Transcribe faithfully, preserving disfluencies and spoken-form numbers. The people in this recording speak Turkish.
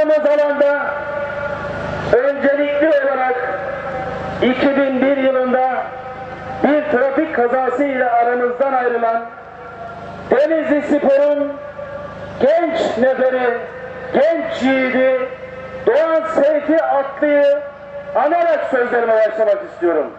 bulunduğumuz alanda öncelikli olarak iki bin bir yılında bir trafik kazasıyla aramızdan ayrılan Denizli Spor'un genç neferi, genç yiğidi Doğan Seyfi Atlı'yı anarak sözlerime başlamak istiyorum.